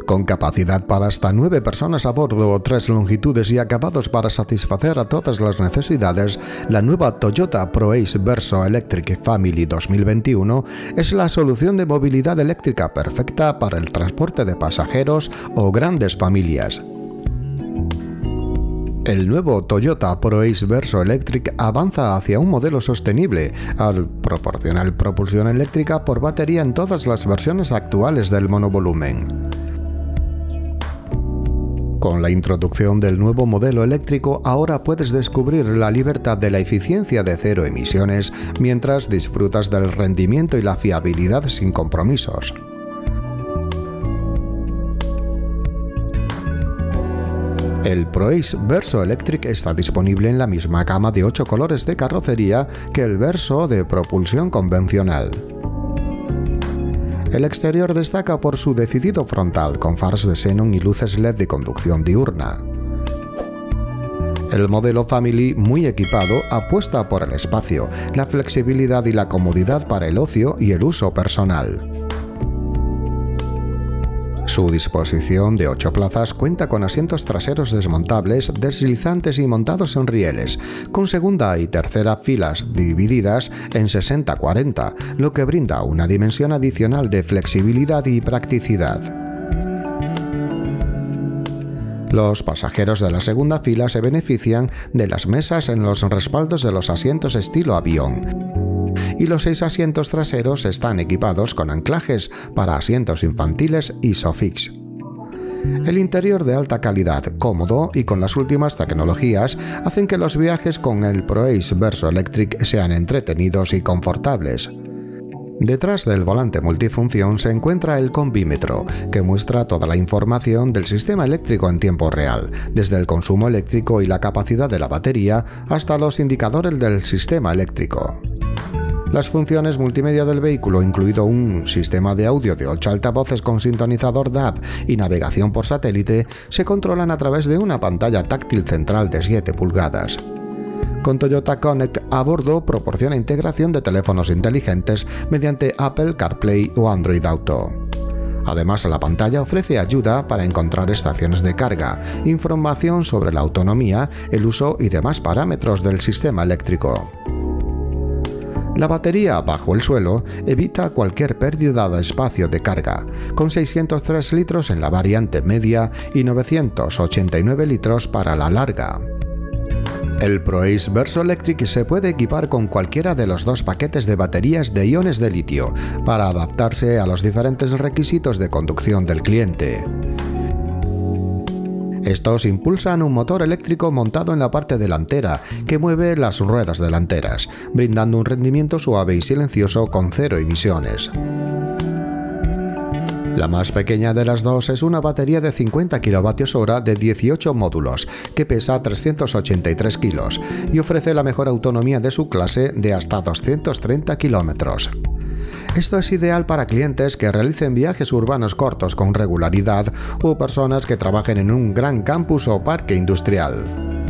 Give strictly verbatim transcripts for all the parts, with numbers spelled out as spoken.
Con capacidad para hasta nueve personas a bordo, tres longitudes y acabados para satisfacer a todas las necesidades, la nueva Toyota ProAce Verso Electric Family dos mil veintiuno es la solución de movilidad eléctrica perfecta para el transporte de pasajeros o grandes familias. El nuevo Toyota ProAce Verso Electric avanza hacia un modelo sostenible al proporcionar propulsión eléctrica por batería en todas las versiones actuales del monovolumen. Con la introducción del nuevo modelo eléctrico, ahora puedes descubrir la libertad de la eficiencia de cero emisiones mientras disfrutas del rendimiento y la fiabilidad sin compromisos. El ProAce Verso Electric está disponible en la misma gama de ocho colores de carrocería que el Verso de propulsión convencional. El exterior destaca por su decidido frontal con faros de xenón y luces L E D de conducción diurna. El modelo Family, muy equipado, apuesta por el espacio, la flexibilidad y la comodidad para el ocio y el uso personal. Su disposición de ocho plazas cuenta con asientos traseros desmontables, deslizantes y montados en rieles, con segunda y tercera filas divididas en sesenta cuarenta, lo que brinda una dimensión adicional de flexibilidad y practicidad. Los pasajeros de la segunda fila se benefician de las mesas en los respaldos de los asientos estilo avión, y los seis asientos traseros están equipados con anclajes para asientos infantiles ISOFIX. El interior de alta calidad, cómodo y con las últimas tecnologías hacen que los viajes con el ProAce Verso Electric sean entretenidos y confortables. Detrás del volante multifunción se encuentra el combímetro, que muestra toda la información del sistema eléctrico en tiempo real, desde el consumo eléctrico y la capacidad de la batería hasta los indicadores del sistema eléctrico. Las funciones multimedia del vehículo, incluido un sistema de audio de ocho altavoces con sintonizador D A B y navegación por satélite, se controlan a través de una pantalla táctil central de siete pulgadas. Con Toyota Connect a bordo proporciona integración de teléfonos inteligentes mediante Apple CarPlay o Android Auto. Además, la pantalla ofrece ayuda para encontrar estaciones de carga, información sobre la autonomía, el uso y demás parámetros del sistema eléctrico. La batería bajo el suelo evita cualquier pérdida de espacio de carga, con seiscientos tres litros en la variante media y novecientos ochenta y nueve litros para la larga. El ProAce Verso Electric se puede equipar con cualquiera de los dos paquetes de baterías de iones de litio para adaptarse a los diferentes requisitos de conducción del cliente. Estos impulsan un motor eléctrico montado en la parte delantera que mueve las ruedas delanteras, brindando un rendimiento suave y silencioso con cero emisiones. La más pequeña de las dos es una batería de cincuenta kilovatios hora de dieciocho módulos, que pesa trescientos ochenta y tres kilos y ofrece la mejor autonomía de su clase de hasta doscientos treinta kilómetros. Esto es ideal para clientes que realicen viajes urbanos cortos con regularidad o personas que trabajen en un gran campus o parque industrial.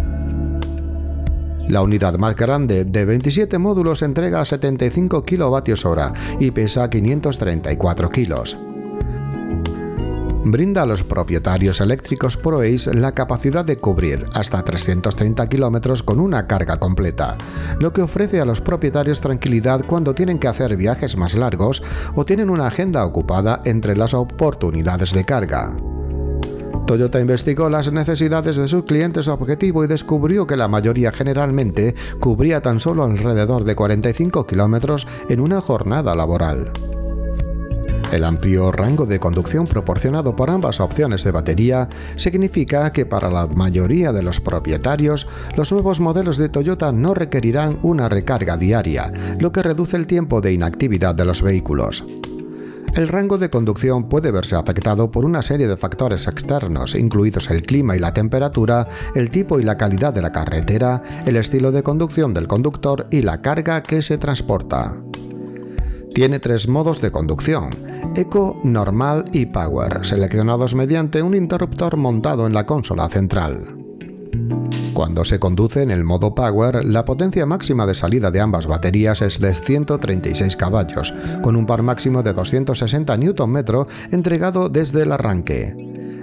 La unidad más grande, de veintisiete módulos, entrega setenta y cinco kilovatios hora y pesa quinientos treinta y cuatro kilos. Brinda a los propietarios eléctricos ProAce la capacidad de cubrir hasta trescientos treinta kilómetros con una carga completa, lo que ofrece a los propietarios tranquilidad cuando tienen que hacer viajes más largos o tienen una agenda ocupada entre las oportunidades de carga. Toyota investigó las necesidades de sus clientes objetivo y descubrió que la mayoría generalmente cubría tan solo alrededor de cuarenta y cinco kilómetros en una jornada laboral. El amplio rango de conducción proporcionado por ambas opciones de batería significa que para la mayoría de los propietarios, los nuevos modelos de Toyota no requerirán una recarga diaria, lo que reduce el tiempo de inactividad de los vehículos. El rango de conducción puede verse afectado por una serie de factores externos, incluidos el clima y la temperatura, el tipo y la calidad de la carretera, el estilo de conducción del conductor y la carga que se transporta. Tiene tres modos de conducción: Eco, Normal y Power, seleccionados mediante un interruptor montado en la consola central. Cuando se conduce en el modo Power, la potencia máxima de salida de ambas baterías es de ciento treinta y seis caballos, con un par máximo de doscientos sesenta newton metros entregado desde el arranque.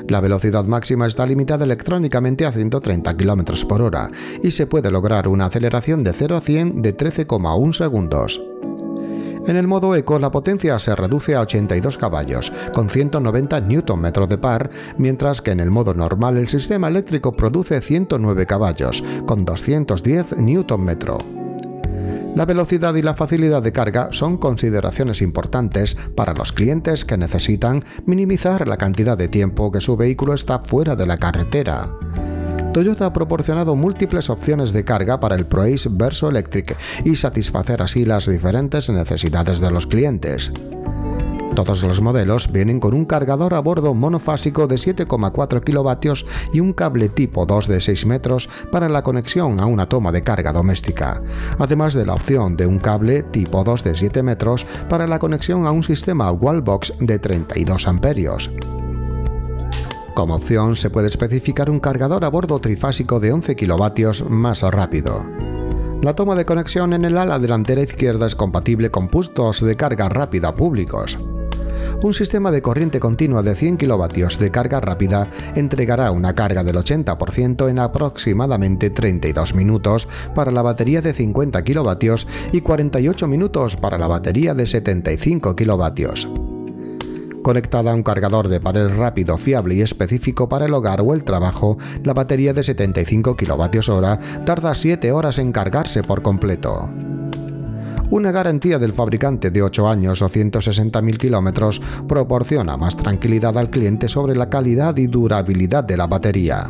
La velocidad máxima está limitada electrónicamente a ciento treinta kilómetros por hora y se puede lograr una aceleración de cero a cien de trece coma uno segundos. En el modo Eco, la potencia se reduce a ochenta y dos caballos, con ciento noventa newton metros de par, mientras que en el modo normal el sistema eléctrico produce ciento nueve caballos, con doscientos diez newton metros. La velocidad y la facilidad de carga son consideraciones importantes para los clientes que necesitan minimizar la cantidad de tiempo que su vehículo está fuera de la carretera. Toyota ha proporcionado múltiples opciones de carga para el ProAce Verso Electric y satisfacer así las diferentes necesidades de los clientes. Todos los modelos vienen con un cargador a bordo monofásico de siete coma cuatro kilovatios y un cable tipo dos de seis metros para la conexión a una toma de carga doméstica, además de la opción de un cable tipo dos de siete metros para la conexión a un sistema Wallbox de treinta y dos amperios. Como opción se puede especificar un cargador a bordo trifásico de once kilovatios más rápido. La toma de conexión en el ala delantera izquierda es compatible con puntos de carga rápida públicos. Un sistema de corriente continua de cien kilovatios de carga rápida entregará una carga del ochenta por ciento en aproximadamente treinta y dos minutos para la batería de cincuenta kilovatios y cuarenta y ocho minutos para la batería de setenta y cinco kilovatios. Conectada a un cargador de pared rápido, fiable y específico para el hogar o el trabajo, la batería de setenta y cinco kilovatios hora tarda siete horas en cargarse por completo. Una garantía del fabricante de ocho años o ciento sesenta mil kilómetros proporciona más tranquilidad al cliente sobre la calidad y durabilidad de la batería.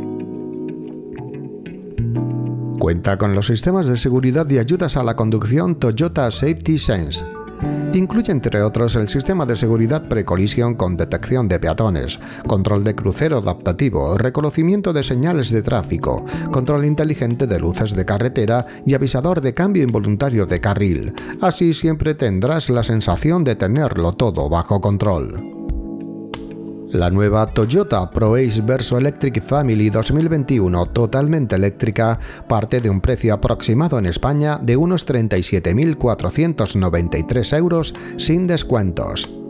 Cuenta con los sistemas de seguridad y ayudas a la conducción Toyota Safety Sense. Incluye entre otros el sistema de seguridad precolisión con detección de peatones, control de crucero adaptativo, reconocimiento de señales de tráfico, control inteligente de luces de carretera y avisador de cambio involuntario de carril. Así siempre tendrás la sensación de tenerlo todo bajo control. La nueva Toyota ProAce Verso Electric Family dos mil veintiuno totalmente eléctrica parte de un precio aproximado en España de unos treinta y siete mil cuatrocientos noventa y tres euros sin descuentos.